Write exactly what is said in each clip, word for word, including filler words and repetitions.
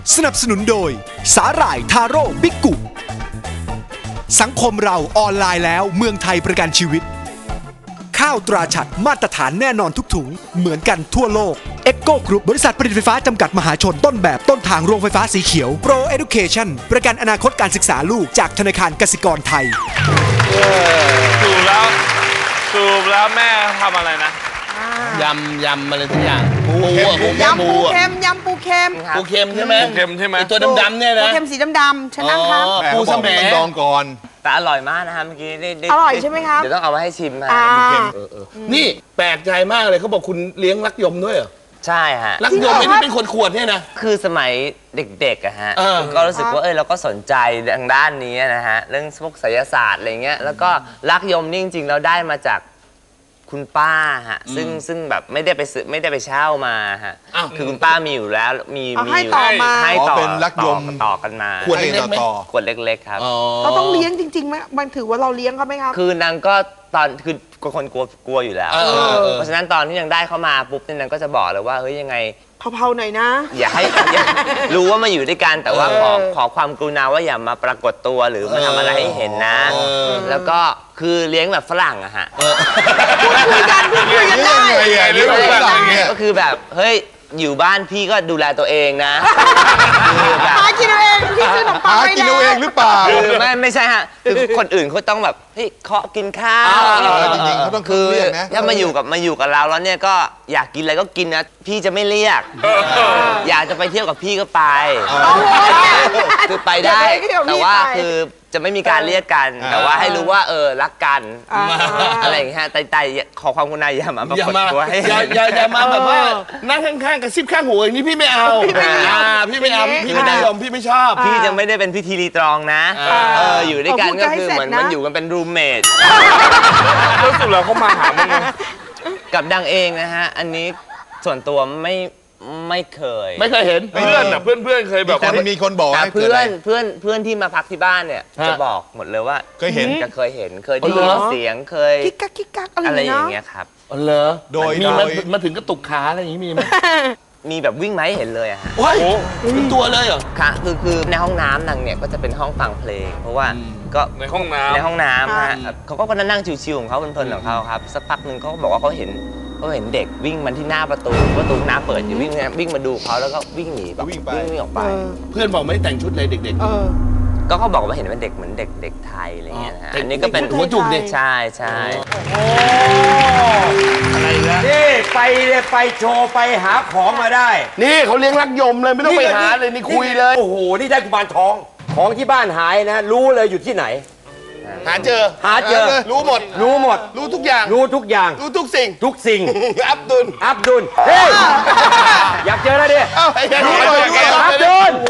สนับสนุนโดยสาหร่ายทาโร่บิ๊กกุสังคมเราออนไลน์แล้วเมืองไทยประกันชีวิตข้าวตราฉัตรมาตรฐานแน่นอนทุกถุงเหมือนกันทั่วโลก Echo Group บริษัทผลิตไฟฟ้าจำกัดมหาชนต้นแบบต้นทางโรงไฟฟ้าสีเขียว Pro Education ประกันอนาคตการศึกษาลูกจากธนาคารกสิกรไทยสูบแล้วสูบแล้วแม่ทำอะไรนะยำยำอะไรทุกอย่างปูยำปูเค็มยำปูเค็มปูเค็มใช่ไหมปูเค็มใช่ไหมตัวดำๆเนี่ยนะปูเค็มสีดำๆฉันนั่งครับปูสมัยดองก่อนแต่อร่อยมากนะคะเมื่อกี้อร่อยใช่ไหมครับเดี๋ยวต้องเอาไว้ให้ชิมค่ะนี่แปลกใจมากเลยเขาบอกคุณเลี้ยงรักยมด้วยเหรอใช่ฮะรักยมไม่ได้เป็นคนขวดเนี่ยนะคือสมัยเด็กๆอะฮะก็รู้สึกว่าเออเราก็สนใจทางด้านนี้นะฮะเรื่องพวกไสยศาสตร์อะไรเงี้ยแล้วก็รักยมนี่จริงๆเราได้มาจากคุณป้าฮะซึ่งซึ่งแบบไม่ได้ไปซื้อไม่ได้ไปเช่ามาฮะคือคุณป้ามีอยู่แล้วมีมีให้ต่อมาให้ต่อเป็นรักยมต่อกันมาขวดเล็กต่อขวดเล็กๆครับเราต้องเลี้ยงจริงๆไหมมันถือว่าเราเลี้ยงเขาไหมครับคือนางก็ตอนคือคนกลัวกลัวอยู่แล้วเพราะฉะนั้นตอนที่ยังได้เข้ามาปุ๊บนางก็จะบอกเลยว่าเฮ้ยยังไงเผาๆหน่อยนะอย่าให้รู้ว่ามาอยู่ด้วยกันแต่ว่าขอขอความกรุณาว่าอย่ามาปรากฏตัวหรือมาทำอะไรให้เห็นนะแล้วก็คือเลี้ยงแบบฝรั่งอะฮะพูดคุยกันพูดคุยกันได้ก็คือแบบเฮ้ยอยู่บ้านพี่ก็ดูแลตัวเองนะหากินเอาเองพี่ซื้อขนมปังหากินเอาเองหรือเปล่าคือไม่ไม่ใช่ฮะคือคนอื่นเขาต้องแบบเฮ้ยเคาะกินข้าวจริงๆเขาต้องคือถ้ามาอยู่กับมาอยู่กับเราแล้วเนี่ยก็อยากกินอะไรก็กินนะพี่จะไม่เรียกอยากจะไปเที่ยวกับพี่ก็ไปคือไปได้แต่ว่าคือจะไม่มีการเรียกกันแต่ว่าให้รู้ว่าเออรักกันอะไรอย่างเงี้ยแต่แต่ขอความกรุณาอย่ามาปรากฏตัวให้อย่าอย่ามาแบบว่านั่งข้างๆกับซิบข้างหูอย่างนี้พี่ไม่เอาพี่ไม่เอาพี่ไม่เอาพี่ไม่ได้ยอมพี่ไม่ชอบพี่จะไม่ได้เป็นพิธีรีตรองนะเอออยู่ด้วยกันก็คือเหมือนมันอยู่กันเป็นรูมเมทแล้วสุดแล้วเขามาหามึงกับดังเองนะฮะอันนี้ส่วนตัวไม่ไม่เคยไม่เคยเห็นเพื่อนอะเพื่อนเพื่อนเคยแบบแต่มีคนบอกเพื่อนเพื่อนเพื่อนที่มาพักที่บ้านเนี่ยจะบอกหมดเลยว่าเคยเห็นจะเคยเห็นเคยได้ยินเสียงเคยกิ๊กกักกิ๊กกักอะไรอย่างเงี้ยครับเหรอโดยมีมาถึงกระตุกขาอะไรอย่างงี้มีไหมมีแบบวิ่งไหมเห็นเลยอะฮะโอ้โหเป็นตัวเลยเหรอค่ะคือคือในห้องน้ำนางเนี่ยก็จะเป็นห้องฟังเพลงเพราะว่าก็ในห้องน้ำในห้องน้ำฮะเขาก็นั่งชิวๆของเขาเพลินๆของเขาครับสักพักหนึ่งเขาบอกว่าเขาเห็นเขาเห็นเด็กวิ่งมาที่หน้าประตูประตูน้ำเปิดอยู่วิ่งวิ่งมาดูเขาแล้วก็วิ่งหนีแบบวิ่งไปวิ่งออกไปเพื่อนบอกไม่แต่งชุดเลยเด็กๆก็เขาบอกว่าเห็นเป็นเด็กเหมือนเด็กเด็กไทยอะไรเงี้ยนะฮะอันนี้ก็เป็นหัวจุกเด็กใช่ใช่อะไรนะนี่ไปเลยไปโชว์ไปหาของมาได้นี่เขาเลี้ยงรักยมเลยไม่ต้องไปหาเลยนี่คุยเลยโอ้โหนี่ได้กุมารทองของที่บ้านหายนะรู้เลยอยู่ที่ไหนหาเจอหาเจอรู้หมดรู้หมดรู้ทุกอย่างรู้ทุกอย่างรู้ทุกสิ่งทุกสิ่งอับดุลอับดุลเฮ้ยอยากเจอแล้วดิรู้หมดอับดุล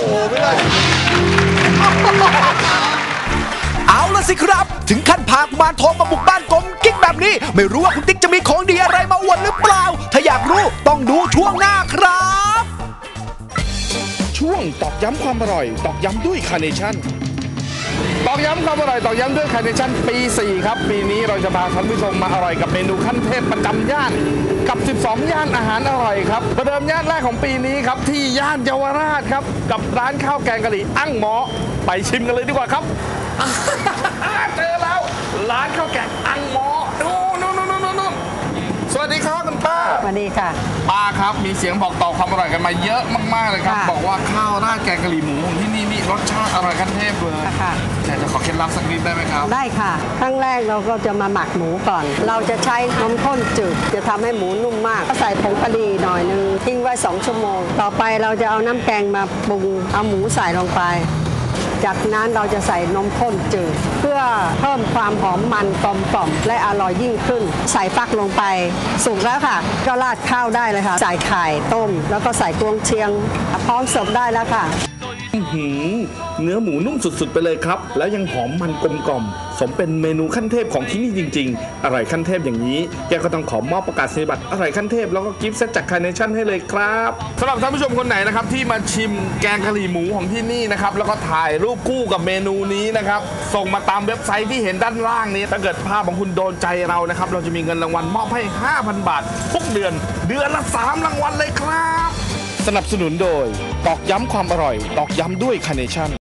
เอาละสิครับถึงขั้นพากุมารทองมาบุกบ้านกลมกิ๊กแบบนี้ไม่รู้ว่าคุณติ๊กจะมีของดีอะไรมาอวดหรือเปล่าถ้าอยากรู้ต้องดูช่วงหน้าครับช่วงตอกย้ำความอร่อยตอกย้ำด้วยคาร์เนชั่นตอกย้ำความอร่อยตอกย้ำด้วยคาร์เนชั่นปีสี่ครับปีนี้เราจะพาท่านผู้ชมมาอร่อยกับเมนูขั้นเทพประจำย่านกับสิบสองย่านอาหารอร่อยครับประเดิมย่านแรกของปีนี้ครับที่ย่านเยาวราชครับกับร้านข้าวแกงกะหรี่อั่งหมอไปชิมกันเลยดีกว่าครับเจอแล้วร้านข้าวแกงอั่งหมอนู่นนู่นนู่นนู่นสวัสดีครับคุณป้าสวัสดีค่ะป้าครับมีเสียงบอกต่อความอร่อยกันมาเยอะมากๆเลยครับบอกว่าข้าวราดแกงกะหรี่หมูของที่นี่นี่รสชาติอร่อยขั้นเทพเลยค่ะแต่จะขอเคล็ดลับสักนิดได้ไหมครับได้ค่ะครั้งแรกเราก็จะมาหมักหมูก่อนเราจะใช้นมข้นจืดจะทำให้หมูนุ่มมากก็ใส่ผงกะหรี่หน่อยนึงทิ้งไว้สองชั่วโมงต่อไปเราจะเอาน้ำแกงมาปรุงเอาหมูใส่ลงไปจากนั้นเราจะใส่นมข้นจืดเพื่อเพิ่มความหอมมันกลมกล่อมและอร่อยยิ่งขึ้นใส่ฟักลงไปสุกแล้วค่ะก็ราดข้าวได้เลยค่ะใส่ไข่ต้มแล้วก็ใส่กวงเชียงพร้อมเสิร์ฟได้แล้วค่ะเนื้อหมูนุ่มสุดๆไปเลยครับแล้วยังหอมมันกลมกล่อมสมเป็นเมนูขั้นเทพของที่นี่จริงๆอร่อยขั้นเทพอย่างนี้แกก็ต้องขอมอบประกาศนียบัตรอร่อยขั้นเทพแล้วก็กิฟต์เซตจากคาร์เนชั่นให้เลยครับสำหรับท่านผู้ชมคนไหนนะครับที่มาชิมแกงกะหรี่หมูของที่นี่นะครับแล้วก็ถ่ายรูปคู่กับเมนูนี้นะครับส่งมาตามเว็บไซต์ที่เห็นด้านล่างนี้ถ้าเกิดภาพของคุณโดนใจเรานะครับเราจะมีเงินรางวัลมอบให้ ห้าพัน บาททุกเดือนเดือนละสามรางวัลเลยครับสนับสนุนโดยตอกย้ำความอร่อยตอกย้ำด้วยคาร์เนชั่น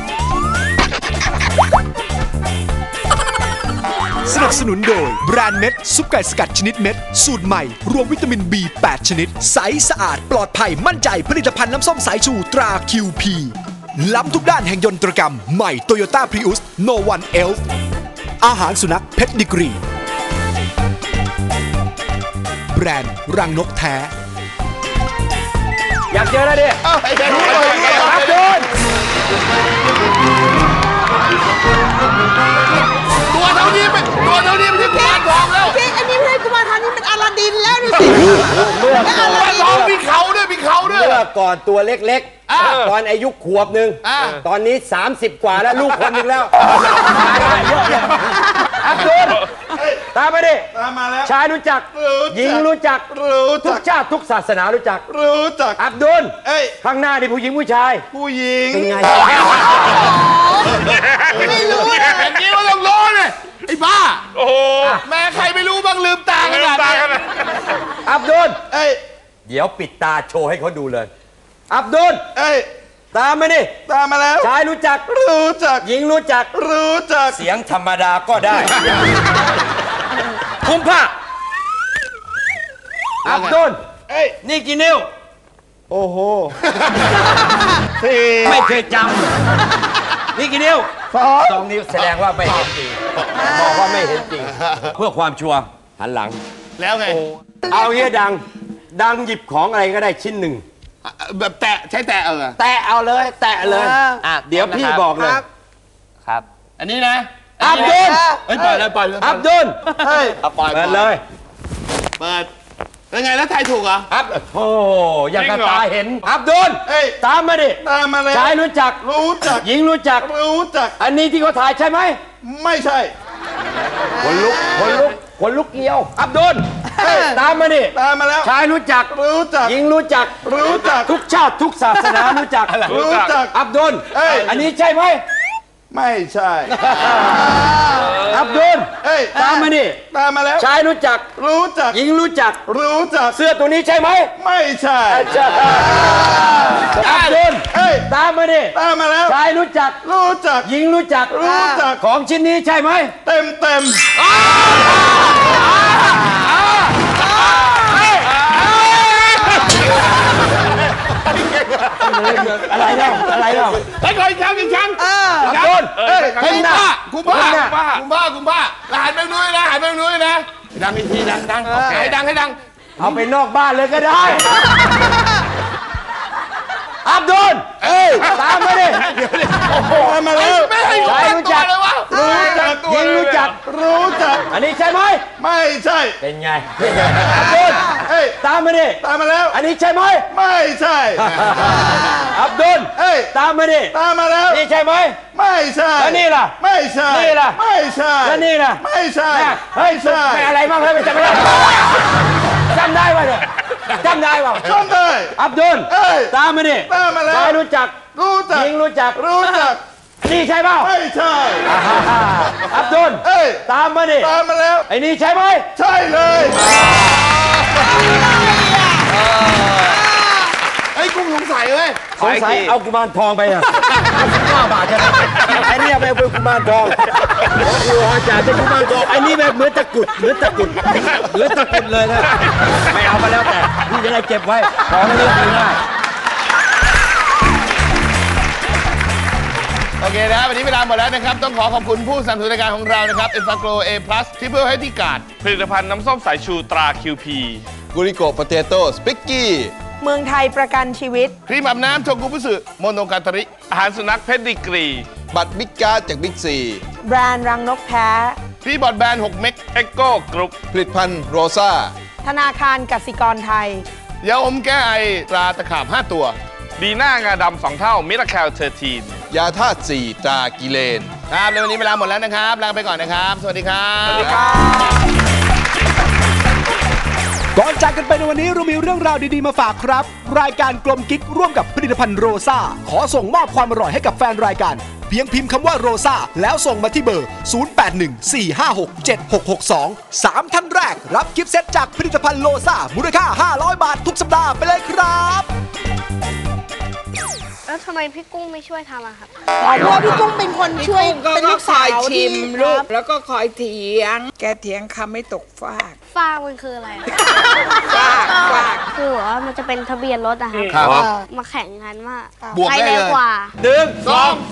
สนับสนุนโดยแบรนด์เม็ดซุปไก่สกัดชนิดเม็ดสูตรใหม่รวมวิตามิน บี แปด ชนิดใสสะอาดปลอดภัยมั่นใจผลิตภัณฑ์น้ำส้มสายชูตรา คิว พี ล้ำทุกด้านแห่งยนตรกรรมใหม่ Toyota Prius No One Else อาหารสุนัขเพชรดิกรีแบรนด์รังนกแท้อยากเจอแล้วดิเอาไปดูเลยอับดุลตัวเท่านี้เป็นตัวเท่านี้ไม่ใช่กุมารทองแล้วเค้กอันนี้ไม่ใช่กุมารทองนี่เป็นอลาดินแล้วดูสิเมื่อกุก่อนมารทองมีเขาด้วยมีเขาด้วยเมื่อก่อนตัวเล็กๆ ตอนอายุขวบหนึ่งอ่าตอนนี้ สามสิบ กว่าแล้วลูกคนหนึ่งแล้วอับดุลตามมาดิตามมาแล้วชายรู้จักรู้จักหญิงรู้จักรู้จักทุกชาติทุกศาสนารู้จักรู้จักอับดุลเอ้ยข้างหน้านี่ผู้หญิงผู้ชายผู้หญิงเป็นไงไม่รู้นะอย่างนี้ก็ต้องรู้เลยไอ้บ้าโอ้โหแม่ใครไม่รู้บ้างลืมตาขนาดตานี้กันนะอับดุลเอ้ยเดี๋ยวปิดตาโชว์ให้เขาดูเลย อับดุลเอ้ยตามมาดิตามมาแล้วชายรู้จักรู้จักหญิงรู้จักรู้จักเสียงธรรมดาก็ได้ คุมผ้า อับดุลเอ้ยนี่กี่นิ้วโอ้โหสี่ไม่เคยจำ นี่กี่นิ้วสองสองนิ้วแสดงว่าไม่เห็นจริง บอกว่าไม่เห็นจริง เพื่อความชัวร์หันหลังแล้วไงเอาเงี้ยดัง ดังหยิบของอะไรก็ได้ชิ้นหนึ่งแบบแตะใช้แตะเออแตะเอาเลย แตะเลยอ่ะเดี๋ยวพี่บอกเลยครับอันนี้นะอับดุลเฮ้ยปล่อยเลยปล่อยเลยอับดุลเฮ้ยปล่อยเปิดเลยเปิดเป็นไงแล้วทายถูกเหรออับโอ้ยังกระตาเห็น อับดุลเอ้ยตามมาดิตามมาเลยชายรู้จักรู้จักหญิงรู้จักรู้จักอันนี้ที่เขาถ่ายใช่ไหมไม่ใช่คนลุกคนลุกคนลุกเกี่ยว อับดุลตามมาดิตามมาแล้วชายรู้จักรู้จักหญิงรู้จักรู้จักทุกชาติทุกศาสนารู้จักรู้จักอับดุลเอ้ยอันนี้ใช่ไหมไม่ใช่อับดุลเอ้ยตามมาดิตามมาแล้วชายรู้จักรู้จักหญิงรู้จักรู้จักเสื้อตัวนี้ใช่ไหมไม่ใช่ใช่อับดุลเอ้ยตามมาดิตามมาแล้วชายรู้จักรู้จักหญิงรู้จักรู้จักของชิ้นนี้ใช่ไหมเต็มเต็มอะไรเล่าอะไรเล่าไอ้คอยช้างอีกช้างอับดุลเอ้ยคุคุมมหน้าผ้าคุมผ้าคุมหน้าคุมผ้าคุมผ้าแล้วหันไปนู้นนะหันไปนู้นนะดังอีกทีดังดังให้ดังให้ดังเอาไปนอกบ้านเลยก็ได้ อับดุลเอ้ยตามมาดิตามมาแล้ว ไม่ให้รู้ชายจักรู้ตัจัวกเลยวะรู้จักหญิงรู้จักรู้จักอันนี้ใช่ไหมไม่ใช่เป็นไงอับดุลเอ้ยตามมาดิตามมาแล้วอันนี้ใช่ไหมไม่ใช่อับดุลเอ้ยตามมาดิตามมาแล้วนี่ใช่ไหมไม่ใช่แล้วนี่ล่ะไม่ใช่นี่ล่ะไม่ใช่แล้วนี่ล่ะไม่ใช่เฮ้ยไม่ใช่ไม่อะไรบ้างเฮ้ยมันจำไม่ได้จำได้ป่ะเนี่ยจำได้ป่ะจำได้อับดุลเอ้ยตามมาดิตามมาแล้วชายรู้จักรู้จักหญิงรู้จักรู้จักนี่ใช่เปล่าไม่ใช่อับดุลเอ้ยตามมาดิตามมาแล้วไอ้นี่ใช่ไหมใช่เลยไอ้กุ้งสงสัยเว้ยสงสัยเอากุมารทองไปอ่ะห้าบาทใช่ไหมไอ้นี่เอาไปเป็นกุมารทองโอ้โหจ่ายเป็นกุมารทองไอ้นี่แบบเหมือนตะกุดเหมือนตะกุดเหมือนตะกุดเลยนะไม่เอามาแล้วแต่พี่จะได้เก็บไว้ของเรื่องนี้ได้โอเคนะวันนี้เวลาหมดแล้วนะครับ ต้องขอขอบคุณผู้สนับสนุนรายการของเรานะครับ e n f a g r o A Plus Triple Healthy Guard ผลิตภัณฑ์น้ำส้มสายชูตรา คิว พีกุริโกะโปเตโต้สปิกกี้เมืองไทยประกันชีวิตครีมอาบน้ำโชกุบุสึโมโนกาตริอาหารสุนัขเพชรดิกรีบัตรบิ๊กการ์ดจากบิ๊กซีแบรนด์รังนกแท้ฟรีบอร์ดแบนหกเมกเอ็กโก้กรุ๊ปผลิตภัณฑ์โรซ่าธนาคารกสิกรไทยยาอมแก้ไอตราตะขาบห้าตัวดีน่างาดำสองเท่า มิราแคลเทอร์ทีนยาธาตุสี่ตรากิเลนครับแล้ววันนี้เวลาหมดแล้วนะครับ ลาไปก่อนนะครับ สวัสดีครับสวัสดีครับก่อนจากกันไปในวันนี้เรามีเรื่องราวดีๆมาฝากครับ รายการกลมกิ๊กร่วมกับผลิตภัณฑ์โรซ่าขอส่งมอบความอร่อยให้กับแฟนรายการเพียงพิมพ์คำว่าโรซ่าแล้วส่งมาที่เบอร์ ศูนย์ แปด หนึ่ง สี่ ห้า หก เจ็ด หก หก สอง สาม ท่านแรกรับกิฟต์เซตจากผลิตภัณฑ์โรซ่ามูลค่าห้าร้อยบาททุกสัปดาห์ไปเลยครับแล้วทำไมพี่กุ้งไม่ช่วยทำอะครับอ๋อเพราะว่าพี่กุ้งเป็นคนช่วยเป็นลูกสาวชิมที่ลูกแล้วก็คอยเถียง แกเถียงคำไม่ตกฟากฟางมันคืออะไรอะฟากฟากคือว่ามันจะเป็นทะเบียนรถอะครับครับมาแข่งกันว่าบวกใครได้เลยเร็วกว่าหนึ่งสอง